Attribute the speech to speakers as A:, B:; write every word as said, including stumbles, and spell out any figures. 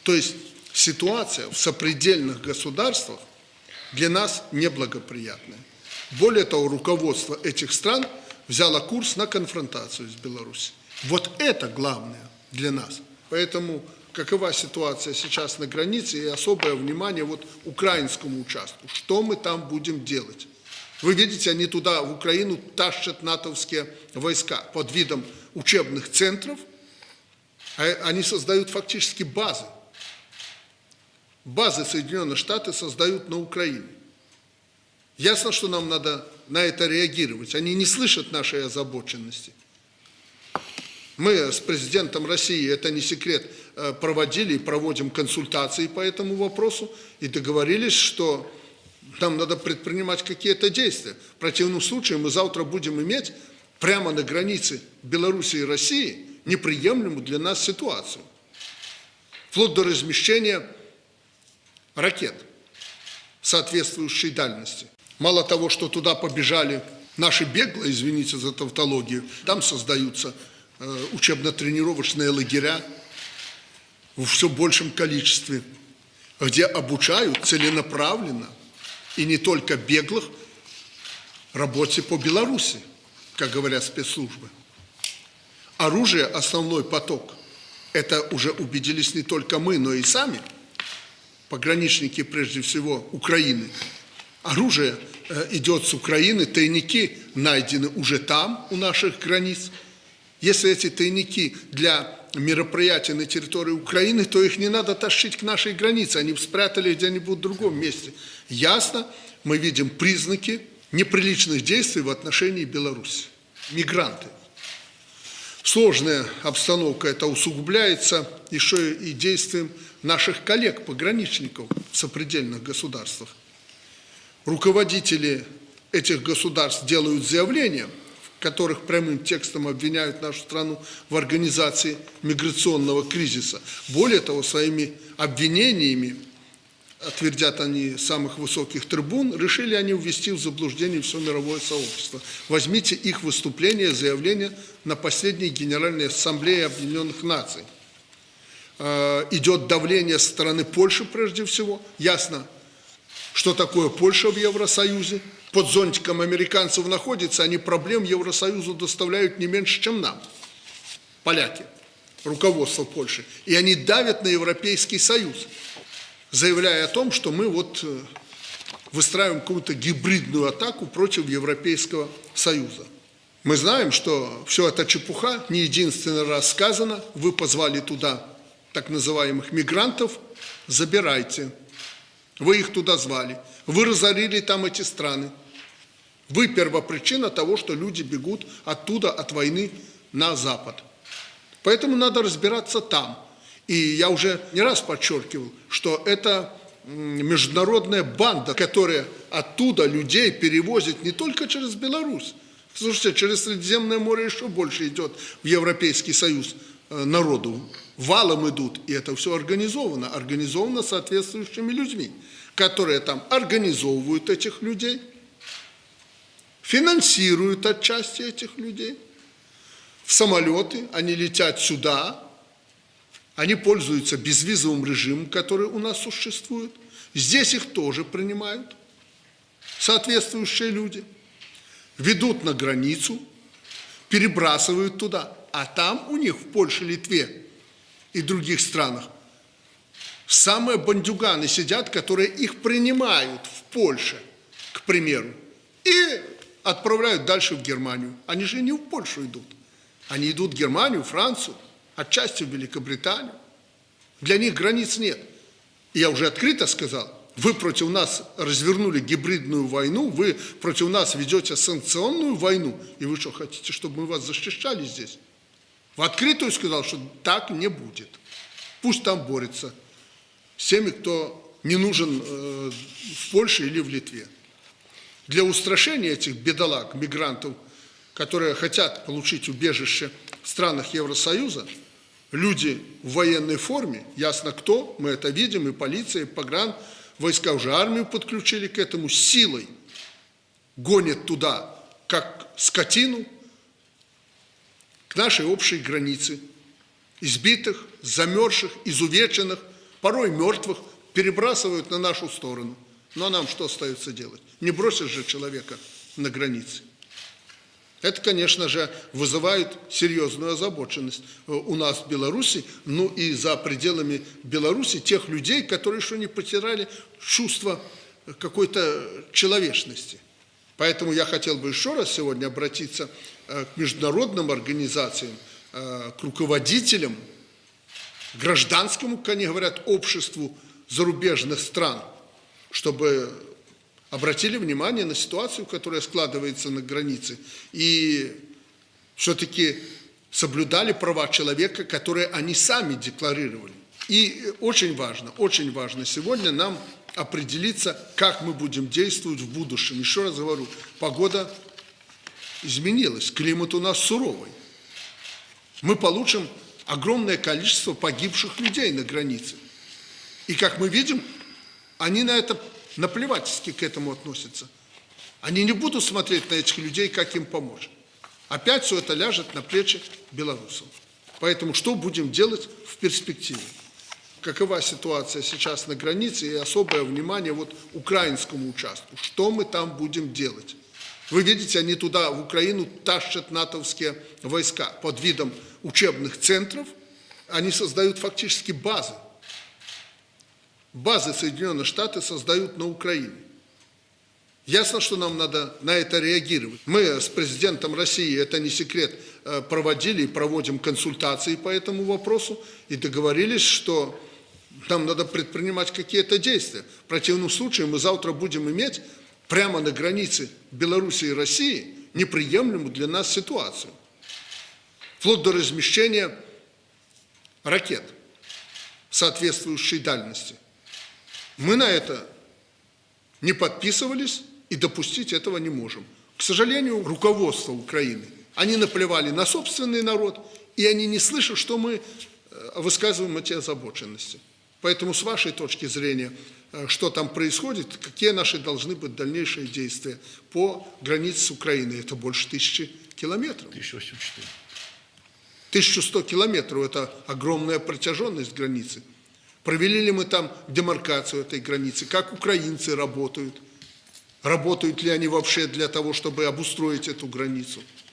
A: То есть ситуация в сопредельных государствах для нас неблагоприятная. Более того, руководство этих стран взяло курс на конфронтацию с Беларусью. Вот это главное для нас. Поэтому какова ситуация сейчас на границе и особое внимание вот украинскому участку. Что мы там будем делать? Вы видите, они туда, в Украину, тащат натовские войска под видом учебных центров. Они создают фактически базы. Базы Соединенных Штатов создают на Украине. Ясно, что нам надо на это реагировать. Они не слышат нашей озабоченности. Мы с президентом России, это не секрет, проводили и проводим консультации по этому вопросу и договорились, что нам надо предпринимать какие-то действия. В противном случае мы завтра будем иметь прямо на границе Беларуси и России неприемлемую для нас ситуацию. Вплоть до размещения ракет соответствующей дальности. Мало того, что туда побежали наши беглые, извините за тавтологию, там создаются э, учебно-тренировочные лагеря в все большем количестве, где обучают целенаправленно и не только беглых работе по Беларуси, как говорят спецслужбы. Оружие, основной поток, это уже убедились не только мы, но и сами пограничники, прежде всего, Украины. Оружие э, идет с Украины, тайники найдены уже там, у наших границ. Если эти тайники для мероприятий на территории Украины, то их не надо тащить к нашей границе, они спрятали где-нибудь в другом месте. Ясно, мы видим признаки неприличных действий в отношении Беларуси. Мигранты. Сложная обстановка это усугубляется еще и действием наших коллег-пограничников в сопредельных государствах. Руководители этих государств делают заявления, в которых прямым текстом обвиняют нашу страну в организации миграционного кризиса. Более того, своими обвинениями, отвердят они самых высоких трибун, решили они ввести в заблуждение все мировое сообщество. Возьмите их выступления, заявления на последней Генеральной Ассамблее Объединенных Наций. Идет давление со стороны Польши прежде всего. Ясно, что такое Польша в Евросоюзе. Под зонтиком американцев находится, они проблем Евросоюзу доставляют не меньше, чем нам. Поляки, руководство Польши. И они давят на Европейский Союз, заявляя о том, что мы вот выстраиваем какую-то гибридную атаку против Европейского Союза. Мы знаем, что все это чепуха, не единственный раз сказано. Вы позвали туда так называемых мигрантов, забирайте. Вы их туда звали. Вы разорили там эти страны. Вы первопричина того, что люди бегут оттуда, от войны на Запад. Поэтому надо разбираться там. И я уже не раз подчеркивал, что это международная банда, которая оттуда людей перевозит не только через Беларусь. Слушайте, через Средиземное море еще больше идет в Европейский Союз народу. Валом идут, и это все организовано, организовано соответствующими людьми, которые там организовывают этих людей, финансируют отчасти этих людей. В самолеты они летят сюда, они пользуются безвизовым режимом, который у нас существует. Здесь их тоже принимают соответствующие люди, ведут на границу, перебрасывают туда, а там у них в Польше, Литве и других странах самые бандюганы сидят, которые их принимают в Польше, к примеру, и отправляют дальше в Германию. Они же не в Польшу идут, они идут в Германию, Францию, отчасти в Великобританию. Для них границ нет. И я уже открыто сказал, вы против нас развернули гибридную войну, вы против нас ведете санкционную войну, и вы что, хотите, чтобы мы вас защищали здесь? В открытую сказал, что так не будет. Пусть там борется с теми, кто не нужен э, в Польше или в Литве. Для устрашения этих бедолаг, мигрантов, которые хотят получить убежище в странах Евросоюза, люди в военной форме, ясно кто, мы это видим, и полиция, и погран, войска уже армию подключили к этому, силой гонят туда, как скотину, к нашей общей границе, избитых, замерзших, изувеченных, порой мертвых, перебрасывают на нашу сторону. Ну а нам что остается делать? Не бросишь же человека на границе. Это, конечно же, вызывает серьезную озабоченность у нас в Беларуси, ну и за пределами Беларуси тех людей, которые еще не потеряли чувство какой-то человечности. Поэтому я хотел бы еще раз сегодня обратиться к международным организациям, к руководителям, гражданскому, как они говорят, обществу зарубежных стран, чтобы обратили внимание на ситуацию, которая складывается на границе, и все-таки соблюдали права человека, которые они сами декларировали. И очень важно, очень важно сегодня нам определиться, как мы будем действовать в будущем. Еще раз говорю, погода изменилась, климат у нас суровый. Мы получим огромное количество погибших людей на границе. И, как мы видим, они на это наплевательски к этому относятся. Они не будут смотреть на этих людей, как им помочь. Опять все это ляжет на плечи белорусов. Поэтому что будем делать в перспективе? Какова ситуация сейчас на границе и особое внимание вот украинскому участку? Что мы там будем делать? Вы видите, они туда, в Украину, тащат натовские войска под видом учебных центров. Они создают фактически базы. Базы Соединенные Штаты создают на Украине. Ясно, что нам надо на это реагировать. Мы с президентом России, это не секрет, проводили и проводим консультации по этому вопросу и договорились, что нам надо предпринимать какие-то действия. В противном случае мы завтра будем иметь прямо на границе Беларуси и России неприемлемую для нас ситуацию. Вплоть до размещения ракет соответствующей дальности. Мы на это не подписывались и допустить этого не можем. К сожалению, руководство Украины, они наплевали на собственный народ, и они не слышат, что мы высказываем эти озабоченности. Поэтому с вашей точки зрения, что там происходит, какие наши должны быть дальнейшие действия по границе с Украиной? Это больше тысячи километров.
B: тысяча восемьсот четыре.
A: тысяча сто километров – это огромная протяженность границы. Провели ли мы там демаркацию этой границы? Как украинцы работают? Работают ли они вообще для того, чтобы обустроить эту границу?